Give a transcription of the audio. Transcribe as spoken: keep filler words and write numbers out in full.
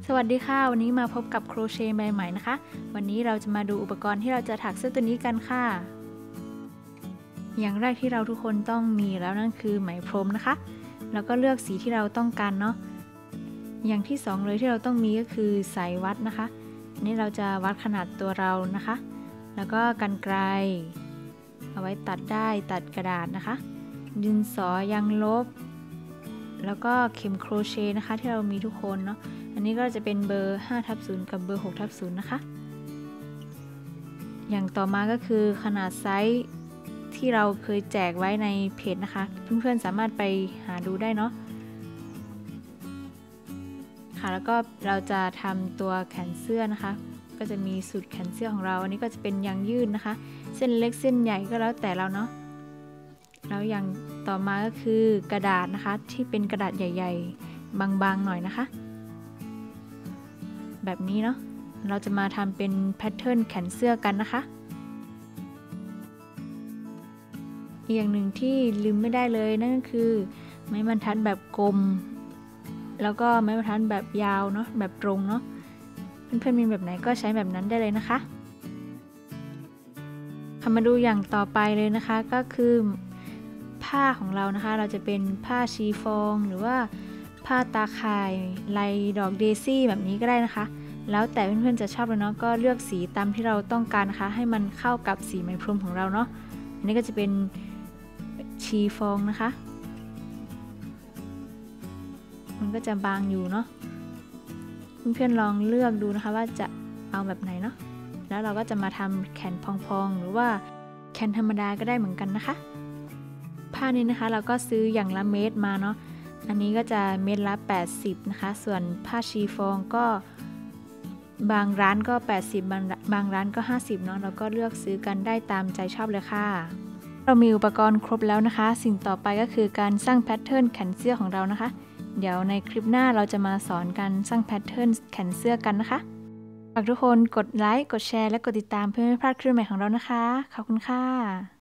สวัสดีค่ะวันนี้มาพบกับโครเชต์ใหม่ๆนะคะวันนี้เราจะมาดูอุปกรณ์ที่เราจะถักเสื้อตัวนี้กันค่ะอย่างแรกที่เราทุกคนต้องมีแล้วนั่นคือไหมพรมนะคะแล้วก็เลือกสีที่เราต้องการเนาะอย่างที่สองเลยที่เราต้องมีก็คือสายวัดนะคะนี่เราจะวัดขนาดตัวเรานะคะแล้วก็กรรไกรเอาไว้ตัดได้ตัดกระดาษนะคะดินสอยางลบแล้วก็เข็มโครเชต์นะคะที่เรามีทุกคนเนาะอันนี้ก็จะเป็นเบอร์ห้าทับศูนย์กับเบอร์หกทับศูนย์นะคะอย่างต่อมาก็คือขนาดไซส์ที่เราเคยแจกไว้ในเพจนะคะเพื่อนๆสามารถไปหาดูได้เนาะค่ะแล้วก็เราจะทำตัวแขนเสื้อนะคะก็จะมีสูตรแขนเสื้อของเราอันนี้ก็จะเป็นยางยืดนะคะเส้นเล็กเส้นใหญ่ก็แล้วแต่เราเนาะแล้วอย่างต่อมาก็คือกระดาษนะคะที่เป็นกระดาษใหญ่ๆบางๆหน่อยนะคะแบบนี้เนาะเราจะมาทำเป็นแพทเทิร์นแขนเสื้อกันนะคะอีกอย่างหนึ่งที่ลืมไม่ได้เลยนั่นก็คือไม้บรรทัดแบบกลมแล้วก็ไม้บรรทัดแบบยาวเนาะแบบตรงเนาะเพื่อนๆมีแบบไหนก็ใช้แบบนั้นได้เลยนะคะมาดูอย่างต่อไปเลยนะคะก็คือผ้าของเรานะคะเราจะเป็นผ้าชีฟองหรือว่าผ้าตาข่ายลายดอกเดซี่แบบนี้ก็ได้นะคะแล้วแต่เพื่อนๆจะชอบเลยเนาะก็เลือกสีตามที่เราต้องการนะคะให้มันเข้ากับสีไหมพรมของเราเนาะอันนี้ก็จะเป็นชีฟองนะคะมันก็จะบางอยู่เนาะเพื่อนๆลองเลือกดูนะคะว่าจะเอาแบบไหนเนาะแล้วเราก็จะมาทำแขนพองๆหรือว่าแขนธรรมดาก็ได้เหมือนกันนะคะผ้านี้นะคะเราก็ซื้ออย่างละเมตรมาเนาะอันนี้ก็จะเม็ดละแปดสิบนะคะส่วนผ้าชีฟองก็บางร้านก็แปดสิบบางบางร้านก็ห้าสิบเนาะเราก็เลือกซื้อกันได้ตามใจชอบเลยค่ะเรามีอุปกรณ์ครบแล้วนะคะสิ่งต่อไปก็คือการสร้างแพทเทิร์นแขนเสื้อของเรานะคะเดี๋ยวในคลิปหน้าเราจะมาสอนการสร้างแพทเทิร์นแขนเสื้อกันนะคะฝากทุกคนกดไลค์กดแชร์และกดติดตามเพื่อไม่พลาดคลิปใหม่ของเรานะคะขอบคุณค่ะ